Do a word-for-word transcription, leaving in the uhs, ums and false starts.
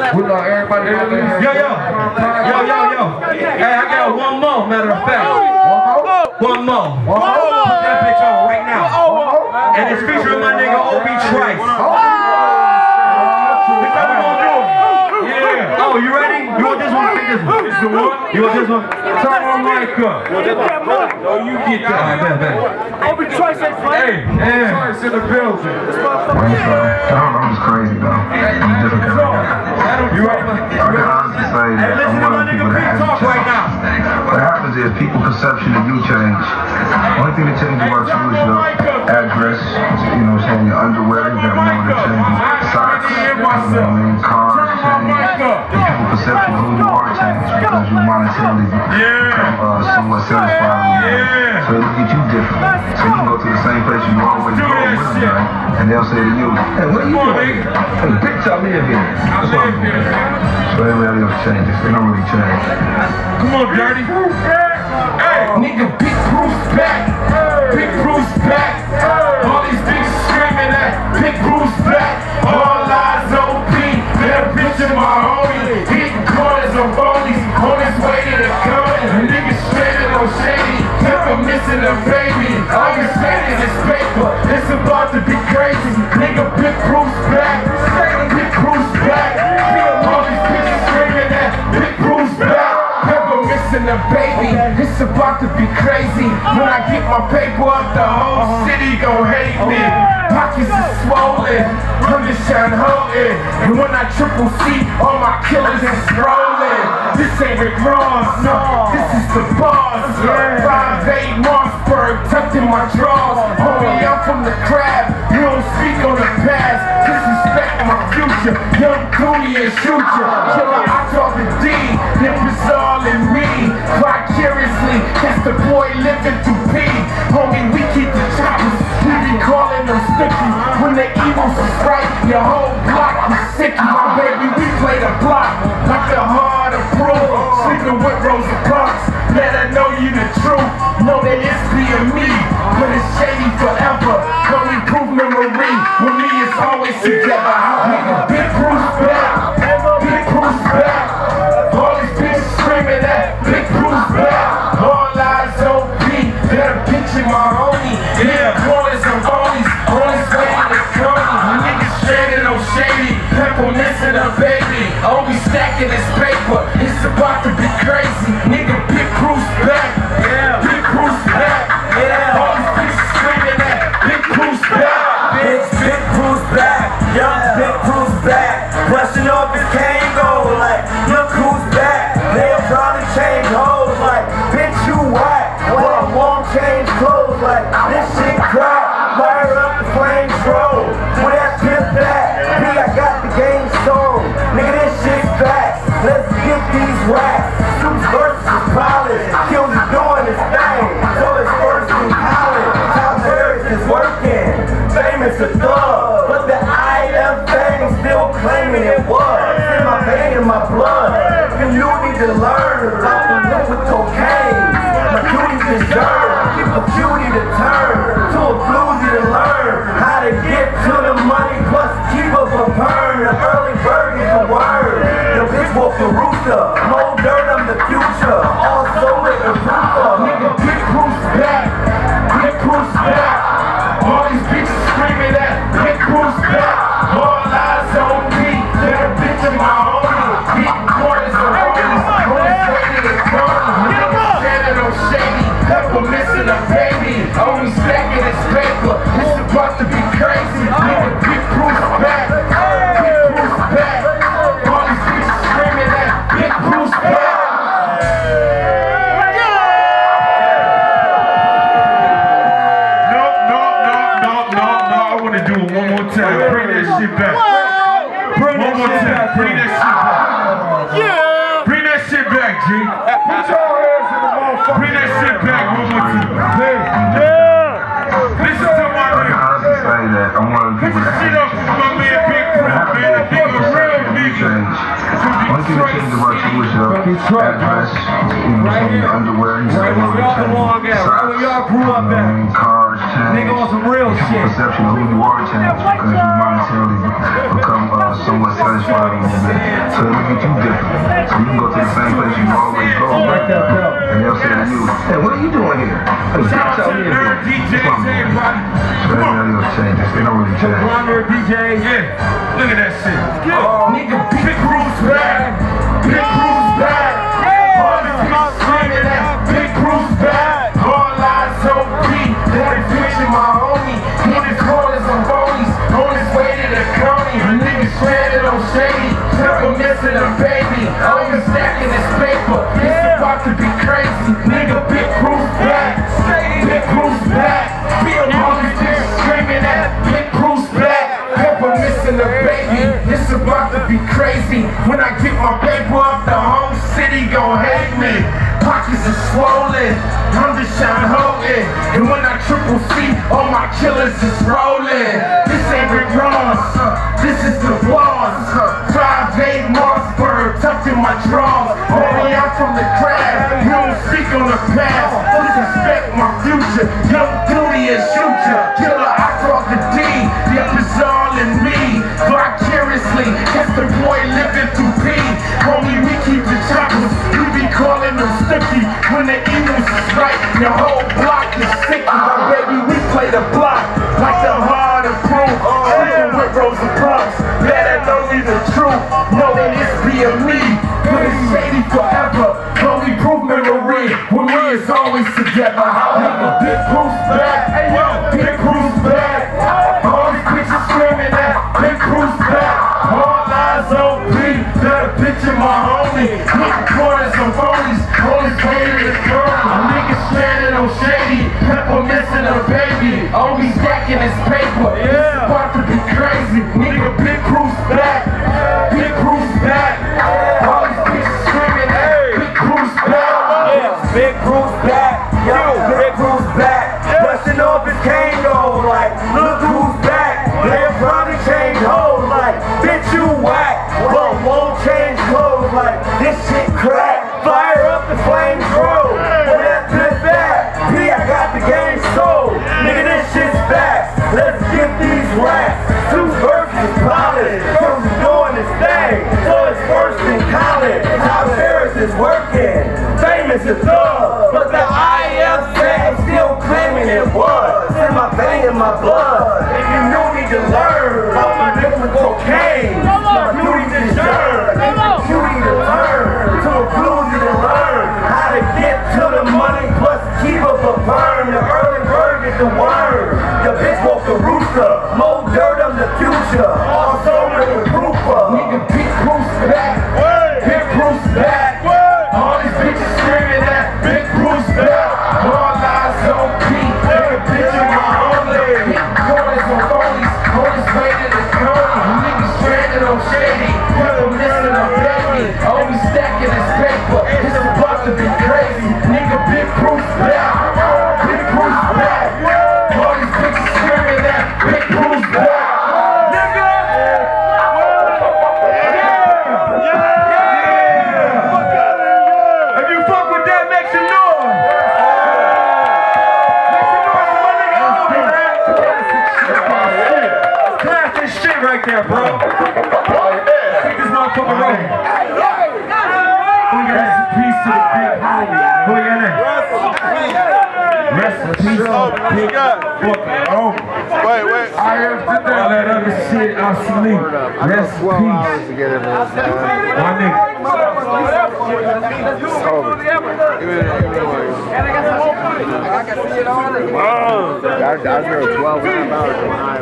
We love everybody out there. Yo, yo. Yo, yo, yo. Hey, I got one more, matter of fact. One more. One more. Put that bitch on right now. And it's featuring my nigga Obie Trice. This how we gonna do it. Yeah. Oh, you ready? You want this one? Take this one. This the one? You want this one? Turn my mic up. Oh, you get that. All right, bet, bet. Obie Trice ain't playing. Hey, yeah. Trice in the building. I'm just crazy, though. I'm difficult. You ready? I can honestly say that hey, listen I'm to my one of the nigga people that Pete talk right now. What happens is people's perception of you change. The only thing that changes about you is your address, you know, saying your underwear, you got more that changes. Socks, you know what I mean, cars change. People's perception of who you are change because you monetarily become uh, somewhat satisfied with you. So they look at you different. So you can go to the same place you always go with them, and they'll say to you, hey, what are you doing? Hey, bitch, I live here. That's what I'm doing. So everybody else changes. They don't really change. Come on, Dirdee. Hey, nigga, Big Bruce back. Big Bruce back. All these bitches screaming at Big Bruce back. All eyes on P. That bitch in my homie. Hitting corners on bonies. On his way to the corner. Nigga straight and no shady. Never missing a baby. All you spending is paper. It's about to be crazy. Nigga, Big Bruce back. Big Bruce back. All these bitches screaming at Big Bruce back. Never missing a baby. It's about to be crazy. When I get my paper up, the whole city gon' hate me. Pockets is swollen. I'm just trying to hold it. And when I triple C, all my killers is rolling. This ain't Rick Ross, no. This is the boss. five eight Mossberg tucked in my drawers. Homie, I'm from the crab. You don't speak on the past. Disrespect my future. Young Cooney and shoot ya. Killer, I talk to D. It was all in me. Vicariously, that's the boy living through P. Homie, we keep the choppers. We be calling them sticky. When the evils is right, your whole block is sicky. My baby, we play the block like the hard approval. Sleeping with Rosa Parks. Let her know you the truth. Know that it's being me, but it's shady forever. Don't improve memory. With me, it's always together. Nigga, Big Bruce back. Big Bruce back. All these bitches screaming at Big Bruce back. All eyes on P. That a bitch in my homie. Yeah, corners and bonies. On his way to the corner. Niggas straight and no shady. Pepper missing a baby. Always stacking his paper. It's about to be crazy. Nigga, Big Bruce back. Yeah. Big Bruce back. Yeah. All these bitches screaming at Big Bruce back. Big, Big Bruce back. Young Big Bruce back. Brushing off his cane gold like, look who's back. They'll try to change hoes like, bitch you whack. Well I won't change clothes like, this shit crap. Fire up the flames roll. With that pimp back. Me, I got the game sold. Nigga, this shit's facts. Let's get these racks. Suits versus polished. Kills is doing his thing. So it's first in college. Top Harris is working. Famous a thug. But the I F thing still claiming it was. In my vein and my blood. And you need to learn. I'm the new with cocaine. My duty deserve. Keep a cutie to turn. To a floozy to learn. How to get to the money plus keep up a burn. The early bird is the word. The bitch woke the rooster. MoeDirdee, I'm the future. Also with the roofer. Nigga, Big Bruce back. Big Bruce back. All these bitches screaming at Big Bruce back. All eyes on me. That a bitch in my homie. Beating corners and homies. On his way to the corner. Nigga standing on shady. Pepper missing a baby. Always stacking his paper. It's about to be crazy. Nigga, Big Bruce back. Big Bruce back. All these bitches screaming at Big Bruce back. No, no, no, no, no, no. I want to do it one more time. Bring that shit back. Bring one more time. Bring that shit back. Yeah. Bring that shit back, G. Put your hands in the motherfucker. Bring that shit back one more time. Yeah. Listen to my nigga. I have to say that I'm one of the people that shit up for my man Big Bruce, man. That nigga real nigga. One thing that changed about you was your address, you know, some of your underwear, you know, socks, cars change. Nigga on some real shit. Perception of who you are changes because you monetarily become uh, somewhat satisfied a little bit. So So they look at you different. So you can go to the same place you always go. And they'll say to you, hey, what are you doing here? Hey, Shout out to the nerd D Js, everybody. Come on. They don't really change. Nerd D Js, yeah. Look at that shit. Oh, nigga, big Bruce back. Big Bruce back. All these people screaming at Big Bruce back. All eyes on me. That picture my homie. In his corners on bonies. On his way to the county. A nigga stranded on Shady. Never missing a baby. Always stacking his paper. It's about to be crazy. Nigga, Big Bruce back. Big Bruce back. All these niggas screaming at Big Bruce back. Never missing a baby. It's about to be crazy. When I get my paper up, the whole city gon' hate me. Pockets are swollen. I'm DeShawn Holton. And when I triple C, all my killers is rolling. This ain't Rick Ross. This is the boss. five eight Mossberg tucked in my drawers. Homie, I'm from the crab. You don't speak on the past. Disrespect my future. Young Dirdee and shooter. Killer, I brought the D. Yep, it's all in me. Vicariously, it's the boy living through P. Homie, we keep the choppers. You be calling them sticky. When the Eagles is right, your whole block is sick. My baby, we play the block like the hard and proof. Sleeping with Rosa Parks. Let her know you the truth. Know that it's being me. But it's Shady forever. Homie, proof memory. When we is always together. Nigga, Big Bruce back. Hey yo, Big Bruce back. All these bitches screaming at Big Bruce back. All eyes on me. Better picture my homie. Nigga corners on phonies. Always waiting to come. A nigga stranded on Shady. Pepper missing a baby. Always stacking his paper. It's about to be crazy. Nigga, Big Bruce back. Big Bruce back. All these bitches screaming at Big Bruce back. Big Bruce back, yo, Big Bruce back. Dusting off his cane gold, like, look who's back. They'll probably change hoes, like, bitch you whack. But won't change clothes, like, this shit crack. Fire up the flames roll, but that's just that. P, I got the game sold. Nigga, this shit's fast. Let's get these racks. Two verses polished, cause he's doing his thing. So it's worse than college. How Ferris is working. Famous as thug, but the I M said still claiming it was. In my vein and my blood. If you knew me to learn, all my different cocaine. My beauty to learn, beauty to learn, to influence you to learn how to get to the money plus keep up a burn. The early bird get the worm. The bitch woke the rooster. MoeDirdee, I'm the future. Also the proofer. Nigga, Big Bruce back. Big Bruce back. All these bitches screaming at Big Bruce back. All eyes on P. Every picture my homie. Hitting corners on phonies. On his way to the county. Niggas stranded on Shady. Never missing a baby. Always stacking his paper. It's about to be crazy. Nigga, Big Bruce back. Big Bruce back. All these bitches screaming at Big Bruce back. Right there, bro. Keep this motherfucker rolling. Rest in peace to the big homie. Who you in there? Rest in peace to the big fucking homie. Wait, wait. I heard all that other shit obsolete. Rest in peace. My nigga. I, I drove twelve hours.